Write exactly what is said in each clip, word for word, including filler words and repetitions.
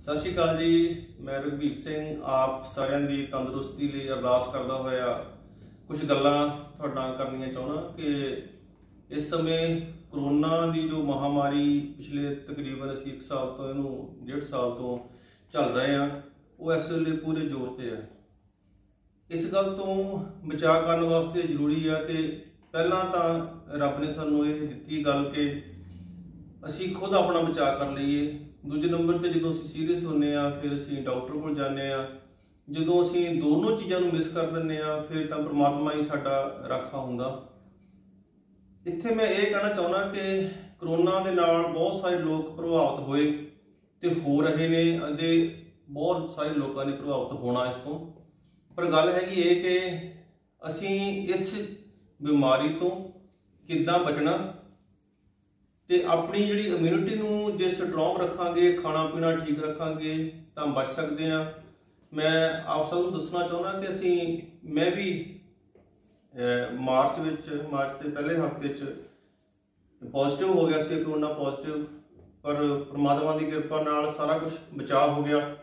सत श्री अकाल जी, मैं रघुवीर सिंह आप सारिਆਂ ਦੀ तंदुरुस्ती ਲਈ अरदास करदा होया कुछ गल्लां ਤੁਹਾਡੇ ਨਾਲ ਕਰਨੀਆਂ ਚਾਹੁੰਦਾ कि इस समय कोरोना की जो महामारी पिछले तकरीबन ਅਸੀਂ एक साल तो ਇਹਨੂੰ डेढ़ साल तो चल रहे हैं वो इस ਵੇਲੇ पूरे जोर ਤੇ है। इस गल तो बचाव करने वास्ते जरूरी है कि पहला तो रब ने सानू ये दित्ती गल कि असी खुद अपना बचाव कर लीए। दूजे नंबर पर जो असी सीरीयस होने फिर असी डॉक्टर को जाने जो असी दोनों चीज़ों मिस कर दें फिर तो परमात्मा ही साडा राखा हुंदा। इत्थे मैं ये कहना चाहना कि करोना के नाल बहुत सारे लोग प्रभावित होए ते हो रहे ने अदे बहुत सारे लोगों ने प्रभावित होना इतों। पर गल हैगी ये कि असी इस बीमारी तो किद्दां बचना ते अपनी जिहड़ी इम्यूनिटी नूं जे स्ट्रोंग रखांगे खाना पीना ठीक रखांगे तो बच सकते हैं। मैं आप सब नूं दसना चाहुंदा कि असी मैं भी मार्च विच मार्च के पहले हफ्ते पॉजिटिव हो गया सी कोरोना पॉजिटिव, पर परमात्मा की कृपा नाल सारा कुछ बचाव हो गया।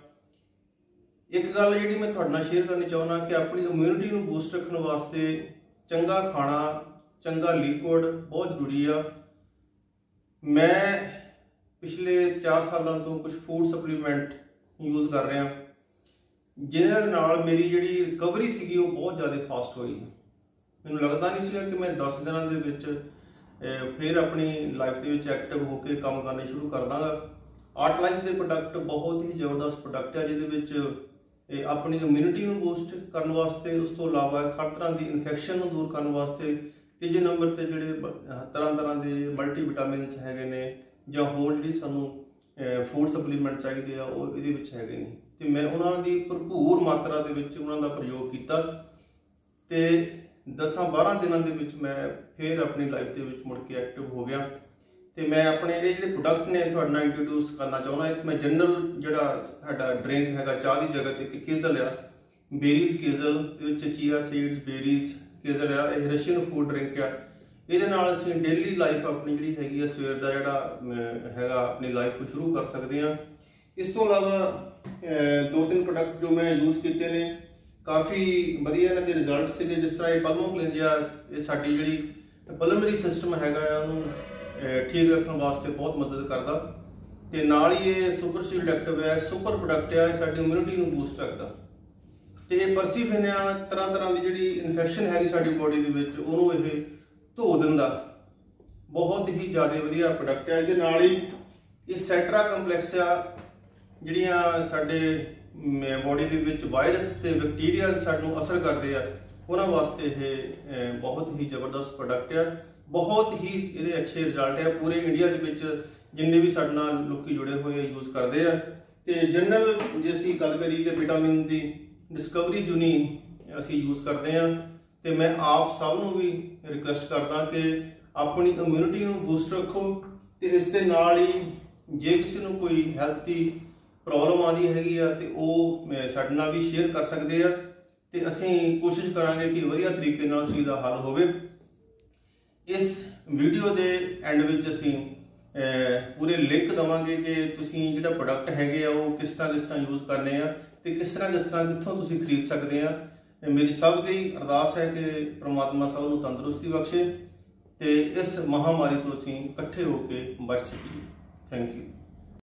एक गल जिहड़ी मैं तुहाडे नाल शेयर करनी चाहुंदा कि अपनी इम्यूनिटी नूं बूस्ट रखने वास्ते चंगा खाना चंगा लिक्विड बहुत जरूरी आ। मैं पिछले चार सालों तो कुछ फूड सप्लीमेंट यूज़ कर रहा जिन्हां दे नाल मेरी जिहड़ी रिकवरी सीगी वो बहुत ज़्यादा फास्ट हुई। मैनूं लगता नहीं सीगा कि मैं दस दिनों दे विच फिर अपनी लाइफ दे विच एक्टिव होकर काम करने शुरू कर दांगा। आर्ट लाइफ के प्रोडक्ट बहुत ही ज़बरदस्त प्रोडक्ट है जिहदे विच अपनी इम्यूनिटी नूं बूस्ट करने वास्ते, उस तो इलावा हर तरह की इन्फेक्शन नूं दूर करने वास्ते, तीजे नंबर पर जोड़े तरह तरह के मल्टी विटामिनस है जो होर जी सानू फूड सप्लीमेंट चाहिए वो ये है नहीं। तो मैं उन्होंने भरपूर मात्रा के उन्होंने प्रयोग किया तो दसा बारह दिनों के मैं फिर अपनी लाइफ के मुड़ के एक्टिव हो गया। तो मैं अपने ये जो प्रोडक्ट ने थोड़े नाल इंट्रोड्यूस करना चाहना। एक मैं जनरल जोड़ा साडा ड्रिंक है चाह की जगह एक केजल आ बेरीज केजल, चिया सीड्स बेरीज केजल आ, यह रशियन फूड ड्रिंक आ। ये डेली लाइफ अपनी जी हैगी सवेर का जोड़ा है अपनी लाइफ को शुरू कर सकते हैं। इस तो अलावा दो तीन प्रोडक्ट जो मैं यूज़ किए हैं काफ़ी वधिया इन्हां दे रिजल्ट से, जिस तरह ये पल्मो क्लिंजिया ये साडी जिहड़ी पल्मनरी सिस्टम हैगा उहनूं ठीक रखने वास्ते बहुत मदद करता। तो नाल ही ये सुपर शील्ड एक्टिव है सुपर प्रोडक्ट है साडी इम्यूनिटी नूं बूस्ट करता। तो ये परसीफिनिया तरह तरह की जिहड़ी इन्फेक्शन हैगी साडी बॉडी दे विच उहनूं ये धो दिंदा। बहुत ही ज़्यादा वधिया प्रोडक्ट है। ये नाल ही ये सैट्रा कंपलैक्स आ जिहड़ियां साडे बॉडी दे विच वायरस ते बैक्टीरिया सानूं असर करते हैं उन्हां वास्ते ये बहुत ही ज़बरदस्त प्रोडक्ट है। बहुत ही ये अच्छे रिजल्ट है। पूरे इंडिया के विच जिन्ने भी साडे नाल लोकी जुड़े हुए यूज़ करते हैं। तो जनरल जे असीं गल करिए कि विटामिन की डिस्कवरी जूनी असी यूज़ करते हैं। तो मैं आप सब नूं भी रिक्वेस्ट करदा कि अपनी इम्यूनिटी नूं बूस्ट रखो। तो इस दे नाल ही जे किसी नूं कोई हैल्थ की प्रॉब्लम आती हैगी आ तो वो साडे नाल भी शेयर कर सकते हैं। तो असीं कोशिश करांगे कि वधिया तरीके नाल उस चीज़ का हल होवे। इस वीडियो के एंड विच असीं पूरे लिंक देवांगे कि तुसीं जिहड़ा प्रोडक्ट हैगे आ वो किस तरह किस तरह यूज़ करने आ तो किस तरह किस तरह कित्थों तुसीं खरीद सकते हैं। मेरी सब की अरदास है कि परमात्मा सब नूं तंदुरुस्ती बख्शे तो इस महामारी तो असीं इकट्ठे होकर बच सकीए। Thank you.